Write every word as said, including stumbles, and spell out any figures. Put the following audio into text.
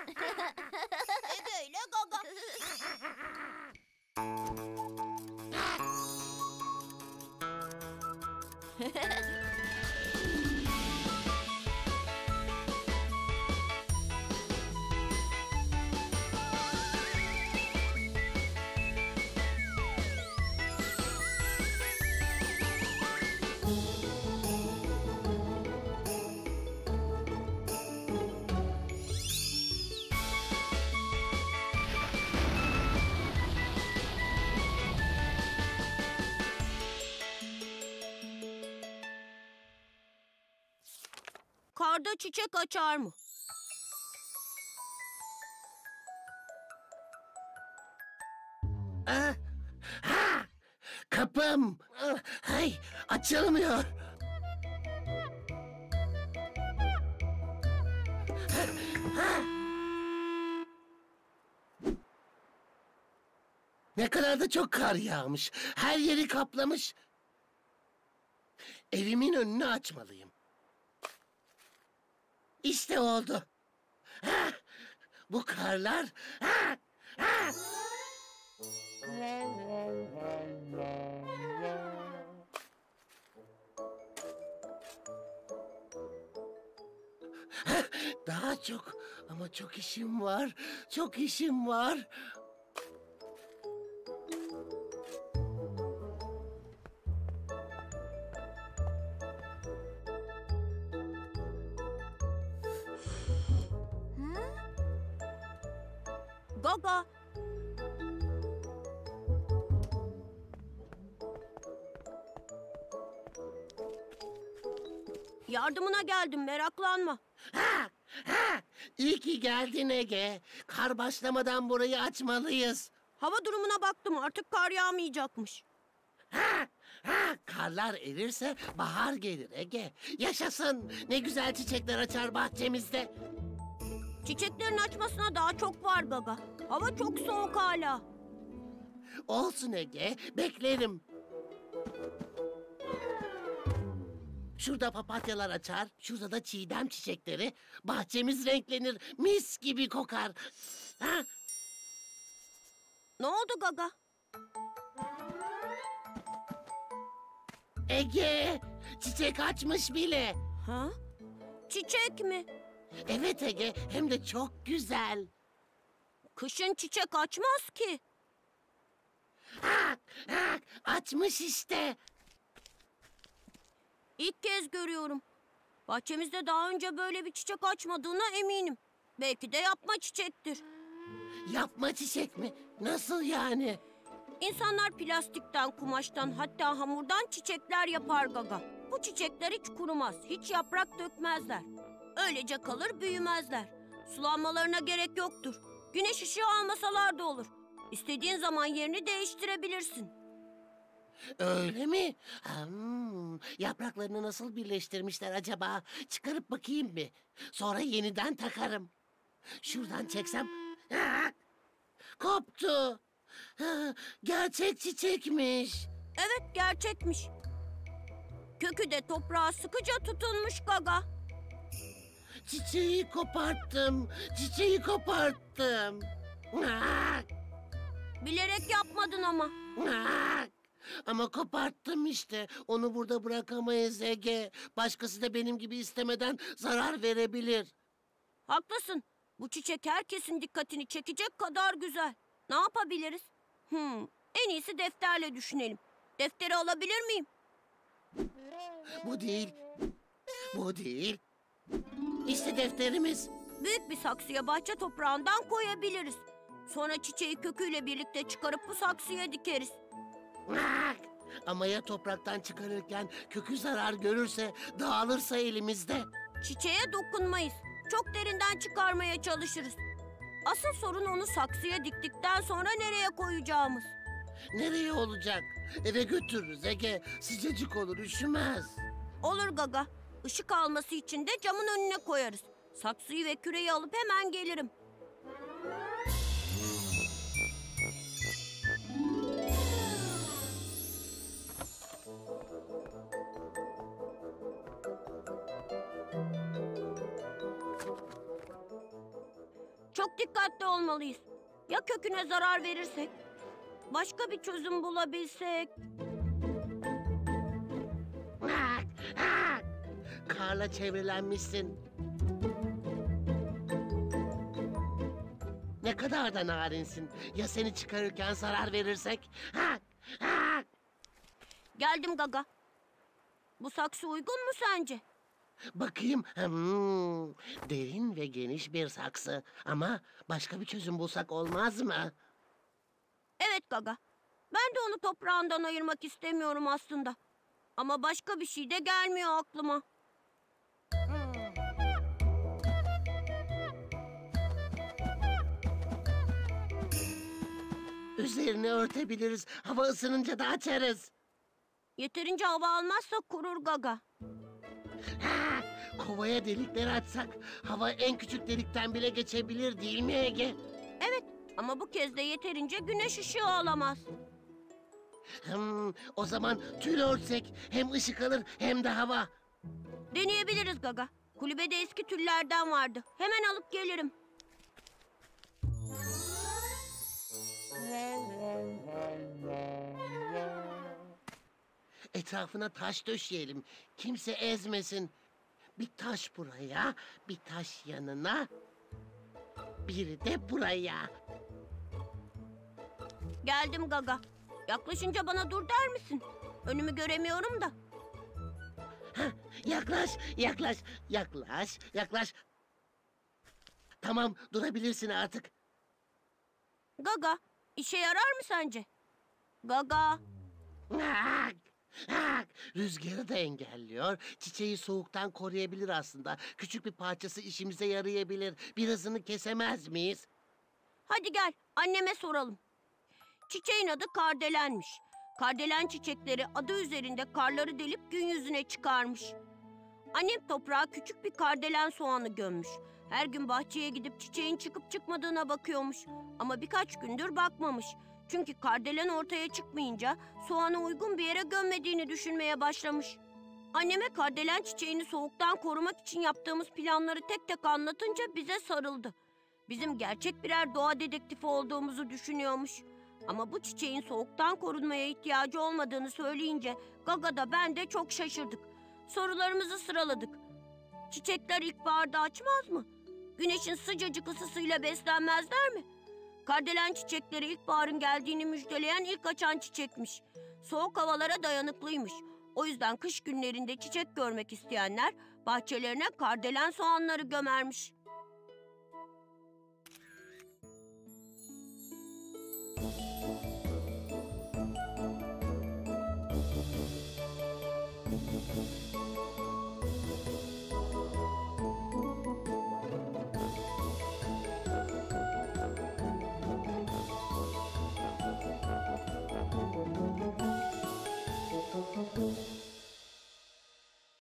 Ege ile Gaga. Karda çiçek açar mı? Ah, ha, kapım. Ah, Hay, açılmıyor. Ha. Ne kadar da çok kar yağmış. Her yeri kaplamış. Evimin önünü açmalıyım. İşte oldu. Ha, bu karlar... Ha, ha. Daha çok ama çok işim var. Çok işim var. Gaga. Yardımına geldim, meraklanma. Ha, ha. İyi ki geldin Ege. Kar başlamadan burayı açmalıyız. Hava durumuna baktım, artık kar yağmayacakmış. Ha, ha. Karlar erirse bahar gelir Ege. Yaşasın. Ne güzel çiçekler açar bahçemizde. Çiçeklerin açmasına daha çok var Gaga. Hava çok soğuk hala. Olsun Ege, beklerim. Şurada papatyalar açar, şurada da çiğdem çiçekleri. Bahçemiz renklenir, mis gibi kokar. Ha? Ne oldu Gaga? Ege, çiçek açmış bile. Ha? Çiçek mi? Evet Ege, hem de çok güzel. Kışın çiçek açmaz ki. Ha, ha, açmış işte. İlk kez görüyorum. Bahçemizde daha önce böyle bir çiçek açmadığına eminim. Belki de yapma çiçektir. Yapma çiçek mi? Nasıl yani? İnsanlar plastikten, kumaştan, hatta hamurdan çiçekler yapar Gaga. Bu çiçekler hiç kurumaz, hiç yaprak dökmezler. Öylece kalır, büyümezler. Sulanmalarına gerek yoktur. Güneş ışığı almasalar da olur. İstediğin zaman yerini değiştirebilirsin. Öyle mi? Hmm, yapraklarını nasıl birleştirmişler acaba? Çıkarıp bakayım bir. Sonra yeniden takarım. Şuradan çeksem... Ah! Koptu. Ah, gerçek çiçekmiş. Evet, gerçekmiş. Kökü de toprağa sıkıca tutunmuş Gaga. Çiçeği koparttım. Çiçeği koparttım. Ah! Bilerek yapmadın ama. Ah! Ama koparttım işte. Onu burada bırakamayız Ege. Başkası da benim gibi istemeden zarar verebilir. Haklısın. Bu çiçek herkesin dikkatini çekecek kadar güzel. Ne yapabiliriz? Hmm, en iyisi defterle düşünelim. Defteri alabilir miyim? Bu değil. Bu değil. İşte defterimiz. Büyük bir saksıya bahçe toprağından koyabiliriz. Sonra çiçeği köküyle birlikte çıkarıp bu saksıya dikeriz. Ah! Ama ya topraktan çıkarırken kökü zarar görürse, dağılırsa elimizde? Çiçeğe dokunmayız. Çok derinden çıkarmaya çalışırız. Asıl sorun onu saksıya diktikten sonra nereye koyacağımız. Nereye olacak? Eve götürürüz Ege. Sıcacık olur, üşümez. Olur Gaga. Işık alması için de camın önüne koyarız. Saksıyı ve küreyi alıp hemen gelirim. Çok dikkatli olmalıyız. Ya köküne zarar verirsek? Başka bir çözüm bulabilsek? Hak, hak. Karla çevrelenmişsin. Ne kadar da narinsin. Ya seni çıkarırken zarar verirsek? Hak, hak. Geldim Gaga. Bu saksı uygun mu sence? Bakayım. Hmm, derin ve geniş bir saksı. Ama başka bir çözüm bulsak olmaz mı? Evet Gaga. Ben de onu toprağından ayırmak istemiyorum aslında. Ama başka bir şey de gelmiyor aklıma. Üzerini örtebiliriz. Hava ısınınca da açarız. Yeterince hava almazsa kurur Gaga. Ha, kovaya delikler açsak hava en küçük delikten bile geçebilir değil mi Ege? Evet ama bu kez de yeterince güneş ışığı alamaz. Hmm, o zaman tül örtsek hem ışık alır hem de hava. Deneyebiliriz Gaga. Kulübede eski tüllerden vardı. Hemen alıp gelirim. Etrafına taş döşeyelim. Kimse ezmesin. Bir taş buraya, bir taş yanına. Biri de buraya. Geldim Gaga. Yaklaşınca bana dur der misin? Önümü göremiyorum da. Hah, yaklaş, yaklaş, yaklaş, yaklaş. Tamam, durabilirsin artık. Gaga, işe yarar mı sence? Gaga, Hak, hak. Rüzgarı da engelliyor. Çiçeği soğuktan koruyabilir aslında. Küçük bir parçası işimize yarayabilir. Birazını kesemez miyiz? hadi gel anneme soralım. Çiçeğin adı kardelenmiş. Kardelen çiçekleri adı üzerinde karları delip gün yüzüne çıkarmış. Annem toprağa küçük bir kardelen soğanı gömmüş. Her gün bahçeye gidip çiçeğin çıkıp çıkmadığına bakıyormuş. Ama birkaç gündür bakmamış. Çünkü kardelen ortaya çıkmayınca soğanı uygun bir yere gömmediğini düşünmeye başlamış. Anneme kardelen çiçeğini soğuktan korumak için yaptığımız planları tek tek anlatınca bize sarıldı. Bizim gerçek birer doğa dedektifi olduğumuzu düşünüyormuş. Ama bu çiçeğin soğuktan korunmaya ihtiyacı olmadığını söyleyince Gaga da ben de çok şaşırdık. Sorularımızı sıraladık. Çiçekler ilkbaharda açmaz mı? Güneşin sıcacık ısısıyla beslenmezler mi? Kardelen çiçekleri ilkbaharın geldiğini müjdeleyen ilk açan çiçekmiş. Soğuk havalara dayanıklıymış. O yüzden kış günlerinde çiçek görmek isteyenler bahçelerine kardelen soğanları gömermiş.